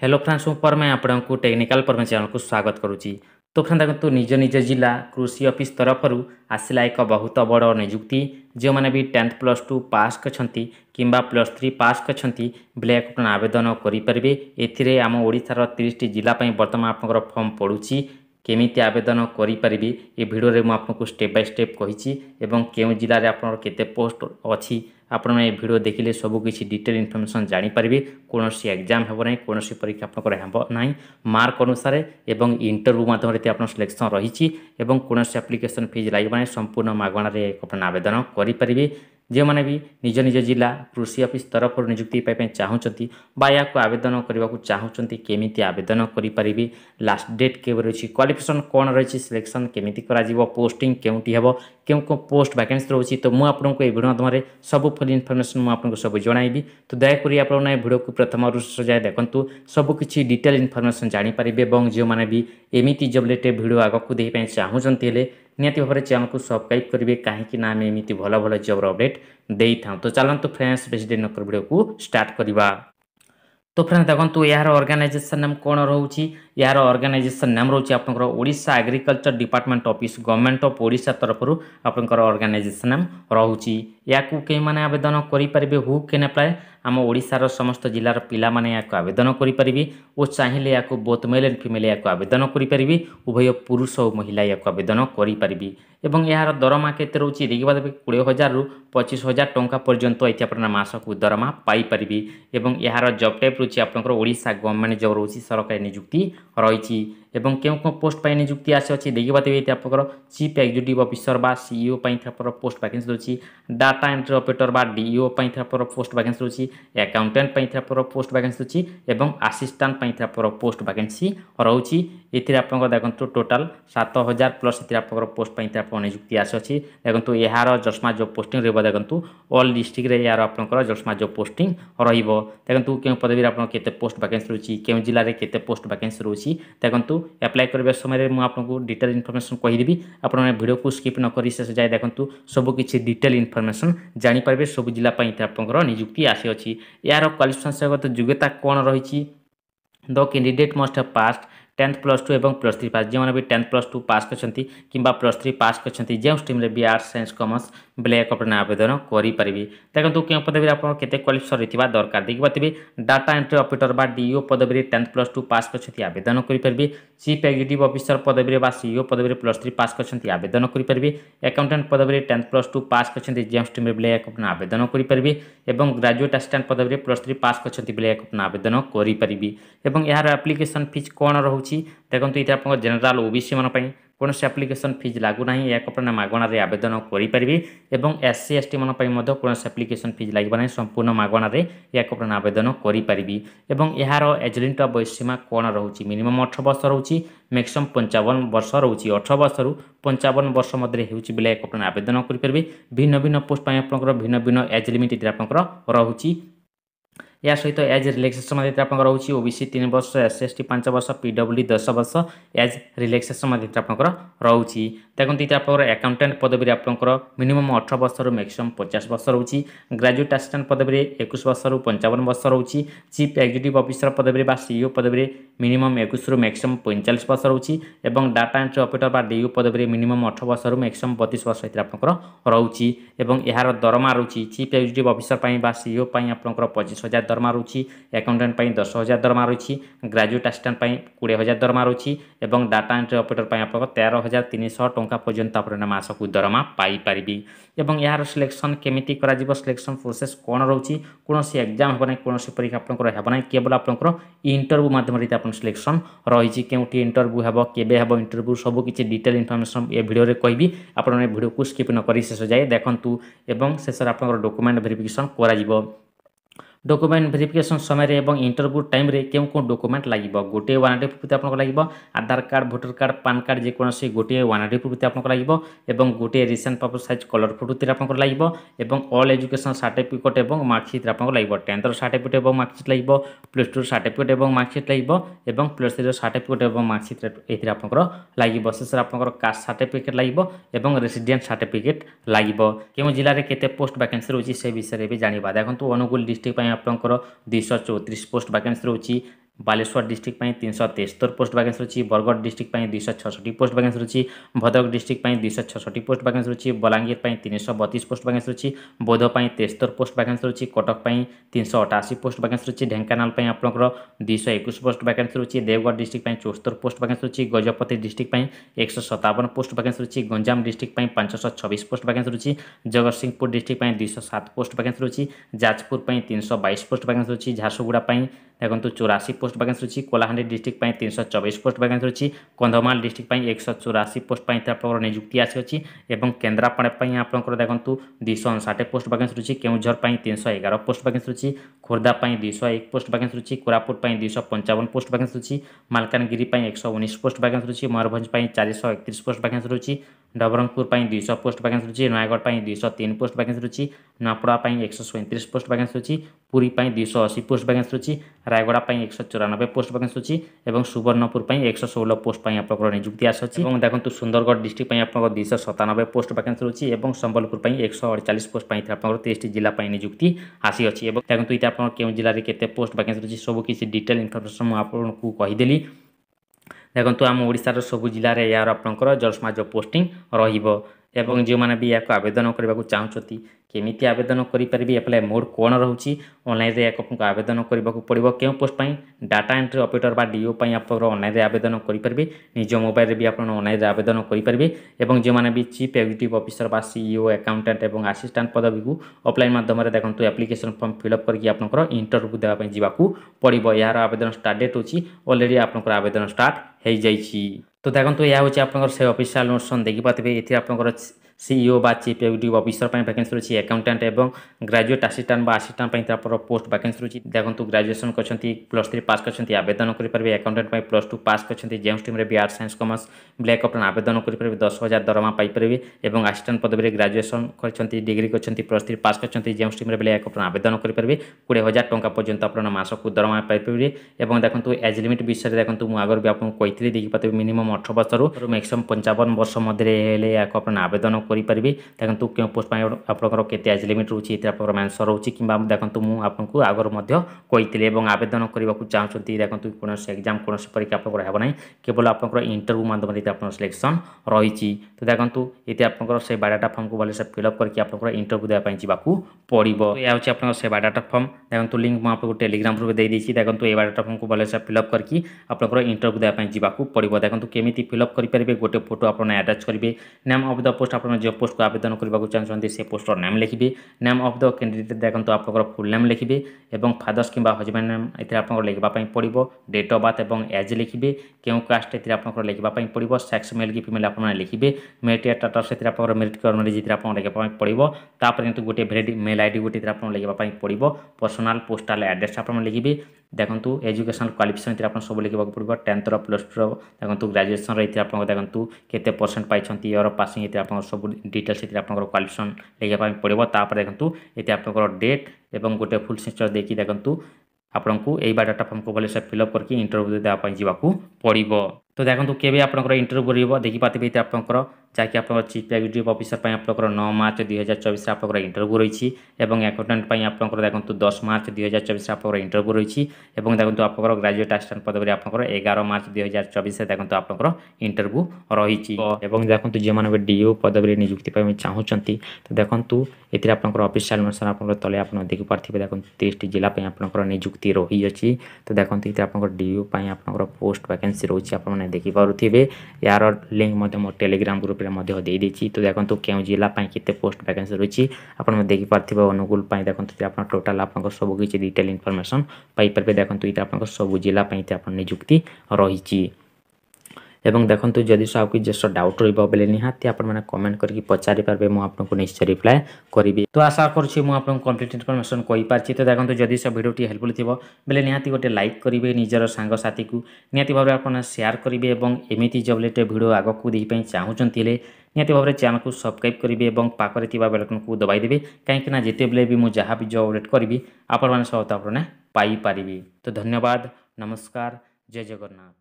Hello friends ମୁଁ ପରମା ଆପଣଙ୍କୁ technical ପରମା ଚ୍ୟାନେଲକୁ ସ୍ୱାଗତ କରୁଛି। ତ ଫ୍ରେଣ୍ଡ ଦେଖନ୍ତୁ ନିଜ ନିଜ ଜିଲ୍ଲା କୃଷି ଅଫିସ ତରଫରୁ ଆସିଲା ଏକ ବହୁତ ବଡ଼ ନିଯୁକ୍ତି। ଯେଉଁମାନେ ବି 10th +2 ପାସ୍ କରିଛନ୍ତି କିମ୍ବା +3 ପାସ୍ କରିଛନ୍ତି ବେଲେ ଆପଣ ଆବେଦନ କରିପାରିବେ। ଏଥିରେ ଆମ ଓଡ଼ିଶାର 30ଟି ଜିଲ୍ଲା ପାଇଁ ବର୍ତ୍ତମାନ ଆପଣଙ୍କର ଫର୍ମ ପଡ଼ୁଛି। କେମିତି ଆବେଦନ କରିପାରିବେ ଏ ଭିଡ଼ିଓରେ ମୁଁ ଆପଣଙ୍କୁ ଷ୍ଟେପ୍ ବାଇ ଷ୍ଟେପ୍ କହିଛି ଏବଂ କେଉଁ ଜିଲ୍ଲାରେ ଆପଣଙ୍କର କେତେ ପୋଷ୍ଟ ଅଛି ଆପଣ ଏ ଭିଡ଼ିଓ ଦେଖିଲେ ସବୁକିଛି ଡିଟେଲ୍ ଇନଫର୍ମେସନ୍ ଜାଣିପାରିବେ। କୌଣସି ଏକ୍ଜାମ୍ ହେବ ନାହିଁ, କୌଣସି ପରୀକ୍ଷା ଆପଣଙ୍କର ହେବ ନାହିଁ। ମାର୍କ ଅନୁସାରେ ଏବଂ ଇଣ୍ଟରଭ୍ୟୁ ମାଧ୍ୟମରେ ଆପଣ ସିଲେକ୍ସନ୍ ରହିଛି ଏବଂ କୌଣସି ଆପ୍ଲିକେସନ୍ ଫିଜ୍ ଲାଗିବ ନାହିଁ। ସମ୍ପୂର୍ଣ୍ଣ ମାଗଣାରେ ଆପଣ ଆବେଦନ କରିପାରିବେ। ଯେଉଁମାନେ ବି ନିଜ ନିଜ ଜିଲ୍ଲା କୃଷି ଅଫିସ ତରଫରୁ ନିଯୁକ୍ତି ପାଇବା ପାଇଁ ଚାହୁଁଛନ୍ତି ବା ଏହାକୁ ଆବେଦନ କରିବାକୁ ଚାହୁଁଛନ୍ତି କେମିତି ଆବେଦନ କରିପାରିବେ, ଲାଷ୍ଟ ଡେଟ୍ କେବେ ରହିଛି, କ୍ୱାଲିଫିକେସନ୍ କ'ଣ ରହିଛି, ସିଲେକ୍ସନ୍ କେମିତି କରାଯିବ, ପୋଷ୍ଟିଂ କେଉଁଠି ହେବ, କେଉଁ କେଉଁ ପୋଷ୍ଟ ଭ୍ୟାକେନ୍ସି ରହୁଛି, ତ ମୁଁ ଆପଣଙ୍କୁ ଏହି ଭିଡ଼ିଓ ମାଧ୍ୟମରେ ସବୁ ଫୁଲ୍ ଇନଫର୍ମେସନ୍ ମୁଁ ଆପଣଙ୍କୁ ସବୁ ଜଣାଇବି। ତ ଦୟାକରି ଆପଣମାନେ ଏ ଭିଡ଼ିଓକୁ ପ୍ରଥମରୁ ଶେଷ ଯାଏ ଦେଖନ୍ତୁ, ସବୁକିଛି ଡିଟେଲ୍ ଇନଫର୍ମେସନ୍ ଜାଣିପାରିବେ ଏବଂ ଯେଉଁମାନେ ବି ଏମିତି ଜବ୍ ରିଲେଟେଡ୍ ଭିଡ଼ିଓ ଆଗକୁ ଦେବା ପାଇଁ ଚାହୁଁଛନ୍ତି ହେଲେ ନିହାତି ଭାବରେ ଚ୍ୟାନେଲକୁ ସବସ୍କ୍ରାଇବ୍ କରିବେ, କାହିଁକି ନା ଆମେ ଏମିତି ଭଲ ଭଲ ଜବ୍ର ଅପଡେଟ୍ ଦେଇଥାଉ। ତ ଚାଲନ୍ତୁ ଫ୍ରେଣ୍ଡସ୍ ବେଶୀ ଡେରି ନକରି ଭିଡ଼ିଓକୁ ଷ୍ଟାର୍ଟ କରିବା। ତ ଫ୍ରେଣ୍ଡ ଦେଖନ୍ତୁ ଏହାର ଅର୍ଗାନାଇଜେସନ୍ ନାମ କ'ଣ ରହୁଛି, ଏହାର ଅର୍ଗାନାଇଜେସନ୍ ନାମ ରହୁଛି ଆପଣଙ୍କର Odisha agriculture department office, government of Odisha ତରଫରୁ ଆପଣଙ୍କର ଅର୍ଗାନାଇଜେସନ୍ ନାମ ରହୁଛି। ଏହାକୁ କେଉଁମାନେ ଆବେଦନ କରିପାରିବେ, ହୁ କେନ୍ ଆପ୍ଲାଏ, ଆମ ଓଡ଼ିଶାର ସମସ୍ତ ଜିଲ୍ଲାର ପିଲାମାନେ ଏହାକୁ ଆବେଦନ କରିପାରିବେ ଓ ଚାହିଁଲେ ଏହାକୁ ବୋଥ୍ ମେଲ୍ ଆଣ୍ଡ ଫିମେଲ୍ ଏହାକୁ ଆବେଦନ କରିପାରିବେ। ଉଭୟ ପୁରୁଷ ଓ ମହିଳା ଏହାକୁ ଆବେଦନ କରିପାରିବେ ଏବଂ ଏହାର ଦରମା କେତେ ରହୁଛି ଦେଖିବା ଦେବେ 20,000ରୁ 25,000 ଟଙ୍କା ପର୍ଯ୍ୟନ୍ତ ଏଠି ଆପଣ ମାସକୁ ଦରମା ପାଇପାରିବେ ଏବଂ ଏହାର ଜବ୍ ଟାଇପ୍ ରହୁଛି ଆପଣଙ୍କର ଓଡ଼ିଶା ଗଭର୍ଣ୍ଣମେଣ୍ଟ ଜବ୍ ରହୁଛି, ସରକାରୀ ନିଯୁକ୍ତି ରହିଛି। ଏବଂ କେଉଁ କେଉଁ ପୋଷ୍ଟ ପାଇଁ ନିଯୁକ୍ତି ଆସିଅଛି ଦେଖିବା ଦେବେ ଏଠି ଆପଣଙ୍କର ଚିଫ୍ ଏକ୍ଜିକ୍ୟୁଟିଭ୍ ଅଫିସର ବା ସିଇଓ ପାଇଁ ଆପଣଙ୍କର ପୋଷ୍ଟ ଭ୍ୟାକେନ୍ସି ରହୁଛି, ଡାଟା ଏଣ୍ଟ୍ରି ଅପରେଟର ବା ଡିଇଓ ପାଇଁ ଆପଣଙ୍କର ପୋଷ୍ଟ ଭ୍ୟାକେନ୍ସି ରହୁଛି, ଆକାଉଣ୍ଟାଣ୍ଟ ପାଇଁ ଆପଣଙ୍କର ପୋଷ୍ଟ ଭ୍ୟାକେନ୍ସି ରହୁଛି ଏବଂ ଆସିଷ୍ଟାଣ୍ଟ ପାଇଁ ଆପଣଙ୍କର ପୋଷ୍ଟ ଭ୍ୟାକେନ୍ସି ରହୁଛି। ଏଥିରେ ଆପଣଙ୍କର ଦେଖନ୍ତୁ ଟୋଟାଲ 7,000 ପ୍ଲସ୍ ଏଥିରେ ଆପଣଙ୍କର ପୋଷ୍ଟ ପାଇଁ ଆପଣ ନିଯୁକ୍ତି ଆସିଅଛି। ଦେଖନ୍ତୁ ଏହାର ଜସ୍ମା ଜବ୍ ପୋଷ୍ଟିଂ ରହିବ, ଦେଖନ୍ତୁ ଅଲ୍ ଡିଷ୍ଟ୍ରିକ୍ଟରେ ଏହାର ଆପଣଙ୍କର ଜସ୍ମା ଜବ୍ ପୋଷ୍ଟିଂ ରହିବ। ଦେଖନ୍ତୁ କେଉଁ ପଦବୀରେ ଆପଣ କେତେ ପୋଷ୍ଟ ଭ୍ୟାକେନ୍ସି ରହୁଛି, କେଉଁ ଜିଲ୍ଲାରେ କେତେ ପୋଷ୍ଟ ଭ୍ୟାକେନ୍ସି ରହୁଛି, ଦେଖନ୍ତୁ ଆପ୍ଲାଏ କରିବା ସମୟରେ ମୁଁ ଆପଣଙ୍କୁ ଡିଟେଲ୍ ଇନଫର୍ମେସନ୍ କହିଦେବି। ଆପଣମାନେ ଭିଡ଼ିଓକୁ ସ୍କିପ୍ ନ କରି ଶେଷ ଯାଏ ଦେଖନ୍ତୁ, ସବୁକିଛି ଡିଟେଲ୍ ଇନଫର୍ମେସନ୍ ଜାଣିପାରିବେ। ସବୁ ଜିଲ୍ଲା ପାଇଁ ଆପଣଙ୍କର ନିଯୁକ୍ତି ଆସିଅଛି। ଏହାର କ୍ୱାଲିଫିକେସନ୍ ସହିତ ଯୋଗ୍ୟତା କ'ଣ ରହିଛି, the candidate must have passed 10th +2 ଏବଂ +3 ପାସ୍। ଯେଉଁମାନେ ବି 10th +2 ପାସ୍ କରିଛନ୍ତି କିମ୍ବା +3 ପାସ୍ କରିଛନ୍ତି ଯେଉଁ ଷ୍ଟ୍ରିମ୍ରେ ବି ଆର୍ଟ୍ସ ସାଇନ୍ସ କମର୍ସ ବେଲେ ଆପଣ ଆବେଦନ କରିପାରିବେ। ଦେଖନ୍ତୁ କେଉଁ ପଦବୀରେ ଆପଣ କେତେ କ୍ୱାଲିଫିକେସନ୍ ରହିଥିବା ଦରକାର ଦେଖିବା ତେବେ ଡାଟା ଏଣ୍ଟ୍ରି ଅପରେଟର ବା ଡିଇଓ ପଦବୀରେ 10th +2 ପାସ୍ କରିଛନ୍ତି ଆବେଦନ କରିପାରିବେ। ଚିଫ୍ ଏକ୍ଜିକ୍ୟୁଟିଭ୍ ଅଫିସର ପଦବୀରେ ବା ସିଇଓ ପଦବୀରେ +3 ପାସ୍ କରିଛନ୍ତି ଆବେଦନ କରିପାରିବେ। ଆକାଉଣ୍ଟାଣ୍ଟ ପଦବୀରେ 10th +2 ପାସ୍ କରିଛନ୍ତି ଯେଉଁ ଷ୍ଟ୍ରିମ୍ରେ ବେଲେ ଆପଣ ଆବେଦନ କରିପାରିବେ ଏବଂ ଗ୍ରାଜୁଏଟ୍ ଆସିଷ୍ଟାଣ୍ଟ ପଦବୀରେ +3 ପାସ୍ କରିଛନ୍ତି ବେଲେ ଆପଣ ଆବେଦନ କରିପାରିବେ। ଏବଂ ଏହାର ଆପ୍ଲିକେସନ୍ ଫିଜ୍ କ'ଣ ରହୁଛି, ଦେଖନ୍ତୁ ଏଇଟା ଆପଣଙ୍କ ଜେନେରାଲ ଓବିସି ମାନଙ୍କ ପାଇଁ କୌଣସି ଆପ୍ଲିକେସନ୍ ଫିଜ୍ ଲାଗୁ ନାହିଁ, ଏହାକୁ ଆପଣ ମାଗଣାରେ ଆବେଦନ କରିପାରିବେ ଏବଂ SC ST ମାନଙ୍କ ପାଇଁ ମଧ୍ୟ କୌଣସି ଆପ୍ଲିକେସନ୍ ଫିଜ୍ ଲାଗିବ ନାହିଁ, ସମ୍ପୂର୍ଣ୍ଣ ମାଗଣାରେ ଏହାକୁ ଆପଣ ଆବେଦନ କରିପାରିବେ। ଏବଂ ଏହାର ଏଜ୍ ଲିମିଟ୍ ବା ବୟସୀମା କ'ଣ ରହୁଛି, ମିନିମମ୍ 18 ବର୍ଷ ରହୁଛି, ମ୍ୟାକ୍ସିମମ୍ 55 ବର୍ଷ ରହୁଛି। 18 ବର୍ଷରୁ 55 ବର୍ଷ ମଧ୍ୟରେ ହେଉଛି ବେଲେ ଏହାକୁ ଆପଣ ଆବେଦନ କରିପାରିବେ। ଭିନ୍ନ ଭିନ୍ନ ପୋଷ୍ଟ ପାଇଁ ଆପଣଙ୍କର ଭିନ୍ନ ଭିନ୍ନ ଏଜ୍ ଲିମିଟ୍ ଏଥିରେ ଆପଣଙ୍କର ରହୁଛି। या सहित एज रिलैक्सेशन आपंकर रोचे ओबीसी 3 वर्ष, एससी एसटी 5 वर्ष, पीडब्ल्यूडी 10 वर्ष एज रिलैक्सेशन आपंकर रोचे। देखते ये आप अकाउंटेंट पदवी आपंकर मिनिमम 18 वर्ष रु मैक्सिमम 50 वर्ष रोचे। ग्रेजुएट असिस्टेंट पदवी 21 वर्ष रु 55 वर्ष रोचे। चीफ एग्जीक्यूटिव ऑफिसर पदवी बा सीईओ पदवी मिनिमम 21 रु मैक्सिमम 45 वर्ष रोचे और डाटा एंट्री ऑपरेटर बा डीयू पदवी मिनिमम 18 वर्ष रु मैक्सिमम 32 वर्ष आपंकर रोचे। यार दरमा रोचे चीफ एग्जीक्यूटिव ऑफिसर बा सीईओ आपंकर 25,000 दरमा रोचे, अकाउंटेंट 10,000 दरमा रोचे, ग्रेजुएट असिस्टेंट 20,000 दरमा रोचे और डाटा एंट्री ऑपरेटर आप 13,300 टंका पर्यंत आप मासक दरमा पाइपारे। और यार सिलेक्शन केमिति करा सिलेक्शन प्रोसेस कौन रोचे, कौन एग्जाम होना कौन परीक्षा आपना केवल आपंकर इंटरव्यू मध्यम सिलेक्शन रही। केउटी इंटरव्यू हम केबे हम इंटरव्यू सबकि डिटेल इनफर्मेशन ए भिडियो कहबी, आपने भिडियो को स्किप न करी शेष जाए देखूँ और शेष आप डॉक्यूमेंट वेरिफिकेशन करा। डॉक्यूमेंट वेरिफिकेशन समय और इंटरव्यू टाइम रे क्यों कौन डॉक्यूमेंट लगे, गोटे वारंटी प्रूफ आपको लगे, Aadhaar card, voter card, PAN card जेकोसी गोटे वारंटी प्रूफ आपको लगे और गोटे recent passport size colour photo आपको लगे और ऑल एजुकेशन सर्टिफिकेट और मार्कशीट आपको लगे, 10th सर्टिफिकेट और मार्कशीट लगे, +2 सर्टिफिकेट और मार्कशीट लगे और +3 सर्टिफिकेट और मार्कशीट ये आपको लगे। शेष आप कास्ट सर्टिफिकेट लगे और रेसिडेंट सर्टिफिकेट लगे। क्यों जिले में केते पोस्ट वैकेंसी रोचे से विषय में जाना। देखो अनुगुल डिस्ट्रिक्ट आपंकर 234 पोस्ट वैकेंसी रोचे, बालेश्वर डिस्ट्रिक्ट 373 पोस्ट वैकेंसी रही बरगढ़ डिस्ट्रिक्ट 266 पोस्ट वैकेंसी रही भद्रक डिस्ट्रिक्ट 266 पोस्ट वैकेंसी रही बलांगीर 332 पोस्ट वैकेंसी रही बौद्ध 73 पोस्ट वैकेंसी रही कटक 388 पोस्ट वैकेंसी रही ढेंकानाल आपंकर 221 पोस्ट वैकेंसी रही देवगढ़ डिस्ट्रिक्ट 74 पोस्ट वैकेंसी रही गजपति डिस्ट्रिक्ट 157 पोस्ट वैकेंसी रही गंजाम डिस्ट्रिक्ट 526 पोस्ट वैकेंसी रही जगतसिंहपुर डिस्ट्रिक्ट 207 पोस्ट वैकेंसी रही जाजपुर 322 पोस्ट वैकेंसी रही झारसुगुड़ा देखो 84 पोस्ट वैकेंसी रही कोलाहांडी डिस्ट्रिक्ट 324 पोस्ट वैकेंसी रही कंधमाल डिस्ट्रिक्ट 184 पोस्ट नियुक्ति आसी केन्द्रापड़ा आपंकर देखो 259 पोस्ट वैकेंसी रही केउझर 311 पोस्ट वैकेंसी रही खोर्धा 201 पोस्ट वैकेंसी रही कोरापुट 255 पोस्ट वैकेंसी रही मालकानगिरी 119 पोस्ट वैकेंसी रही मयूरभंज 431 पोस्ट वैकेंसी रही नवरंगपुर 200 पोस्ट वैकेंसी रही नयगढ़ 203 पोस्ट वैकेंसी रही नपड़ा 137 पोस्ट वैकेंसी रही पुरी 280 पोस्ट वैकेंसी रही रायगड़ा 194 पोस्ट वैकेंसी रही और सुवर्णपुर 116 पोस्ट आप नियुक्ति आसी देखो सुंदरगढ़ डिस्ट्रिक्ट आप 297 पोस्ट वैकेंसी रही और संबलपुर 148 पोस्ट आप 30 जिला नियुक्ति आसी अच्छी देखो ये आप जिले में केते पोस्ट वैकेंसी रही सब किसी डिटेल इनफर्मेशन मुझे आपको कहीदेली देखो आम ओडिशार सब जिले में यार आपंकर जलसमाज पोस्टिंग रही जो मैंने भी या आवेदन करने को चाहते केमी आवेदन करेंगे एप्लाय मोड कौन रोचे ऑनलाइन रे आपको आवेदन करने को पड़ो क्यों पोस्ट डाटा एंट्री ऑपरेटर बा डीओ आप ऑनलाइन आवेदन करेंगे निज मोबाइल भी आप ऑनलाइन आवेदन करेंगे जो मैंने भी चीफ एग्जीक्यूटिव ऑफिसर बा सीईओ अकाउंटेंट और असिस्टेंट पदवी को ऑफलाइन माध्यम देखो एप्लिकेशन फॉर्म फिलअप करके आपंकर इंटरव्यू देवाई जावाक पड़ो यार आवेदन स्टार्ट डेट होची ऑलरेडी आपंकर आवेदन स्टार्ट हो जाइए तो देखो यह हूँ आप ऑफिशियल नोटिफिकेशन देखिए ये आपंकर सीईओ बा चीफ एग्जीक्यूटिव ऑफिसर वैकेंसी रही अकाउंटेंट और ग्रेजुएट असिस्टेंट बा असिस्टेंट पोस्ट वैकेंसी रही देखो ग्रेजुएशन करछंती +3 पास करछंती आवेदन करेंगे अकाउंटेंट +2 पास करछंती जो स्ट्रीम रे भी आर्ट्स साइंस कॉमर्स ब्लैक अपन आवेदन करेंगे 10,000 दरमा पाइपर और असिस्टेंट पदवी ग्रेजुएशन करछंती डिग्री करछंती +3 पास करछंती जो स्ट्रीम रे ब्लैक अपन आवेदन करेंगे 20,000 टंका पर्यंत आप मासक दरमा पाइपर और देखो एज लिमिट विषय में देखो मुझे आगे भी आपको कही देखिए मिनिमम 18 वर्ष मैक्सिमम 55 वर्ष मध्य आवेदन करेंगे देखो क्यों पोस्ट आपंकर केते एज लिमिट रोचे ये आप आंसर रोचे कि देखो मुझे आपको आगर कही आवेदन करने को चाहते देखो कौन एग्जाम कौन परीक्षा आप ना केवल आप इंटरव्यू माध्यम आप सिलेक्शन रही तो देखो ये आप से बायोडाटा फॉर्म को भले से फिलअप करके आप इंटरव्यू देवाई जावाक पड़ो यह हूँ आप से बायोडाटा फॉर्म देखो लिंक मुझे आपको टेलीग्राम ग्रुप दे देती देखो ये बायोडाटा फॉर्म को भले से फिलअप करके आप इंटरव्यू देवाई जावाक पड़ो देखो केमी फिलअप करेंगे गोटे फोटो आप अटैच करेंगे नेम ऑफ द पोस्ट आप जो पोस्ट को आवेदन करने को चाहते से पोस्टर नेम लिखिए नेम ऑफ द कैंडिडेट देखो आप फुल नेम लिखिए और फादर्स कि हजबैंड नेम ये आप लिखवाई पड़ो डेट ऑफ बर्थ और एज लिखिए क्यों कास्ट ये आप लिखवाई पड़ो सेक्स मेल कि फीमेल आप लिखिए मेरिट स्टेटस ये आप मेरिट कर्मचारी आप लिखवाई पड़ो तापर कितु गोटे भेरी मेल आईडी गोटे आप लिखवाई पड़ो पर्सनाल पोस्टाल एड्रेस आप लिखिए देखो एजुकेशनल क्वालिफिकेशन आप सब लिखा पड़ो 10th +2 देखो ग्रेजुएशन रही आप देखो केते परसेंट पाई इयर पासिंग ये आप सब डिटेल्स ये आप क्वालिफिकेशन लिखा पड़ो तापर देखो ये आप डेट और गोटे फुल सिग्नेचर देखिए देखो आपको यही बायोडाटा फॉर्म को भले से फिलअप करके इंटरव्यू देवाई जावाक पड़ो तो देखो के आपंकर इंटरव्यू कर देखिए ये आपंकर जहाँकि आप चीफ एग्जीक्यूटिव ऑफिसर आपंकर 9 मार्च 2024 आपंकर इंटरव्यू रही और अकाउंटेंट आपंकर देखो 10 मार्च 2024 आपंकर इंटरव्यू रही और देखो आपंकर ग्रेजुएट असिस्टेंट पदवी आपंकर 11 मार्च 2024 देखो आपंकर इंटरव्यू रही और देखो जो मैंने डीओ पदवी नियुक्ति चाहते तो देखो ये आपंकर ऑफिशियल नोटिफिकेशन आप तले आप देखिपारे देखो 30 जिला आपंकर नियुक्ति रही अच्छी तो देखो ये आपंकर डीओ आपंकर पोस्ट वैकेंसी रोचे आप देखिपे यार लिंक मो टेलीग्राम ग्रुप में दे देती तो देखो क्यों जिला केते पोस्ट वैकेंसी रही आप देखिपारे अनुगुल देखो आप टोटाल आप सब किसी डिटेल इनफॉरमेशन पाइपर देखो ये आप सब जिला नियुक्ति रही एवं देखो जदि आपको जस्ट डाउट रही निहाती आपने कमेंट करके पचारि पारे मुझे आपको निश्चय रिप्लाय करी तो आशा करुँची मुझे कंप्लीट इनफॉरमेशन कही पार्टी तो देखो जदि से भिडियोटी हेल्पफुल थी बेले निहाती गोटे लाइक करेंगे निजर सांगसाथी को निहाती भाव में शेयर करेंगे और एमती जब लेटे भिडियो आग को देखाई चाहूँगी निहाती भाव में चैनल को सब्सक्राइब करेंगे और पाखरे बेलकन को दबाई देवे कहीं जिते बेले भी मुझे जहाँ भी जब अपडेट करी आपण मैंने सहित आपने पाइपर तो धन्यवाद नमस्कार जय जगन्नाथ।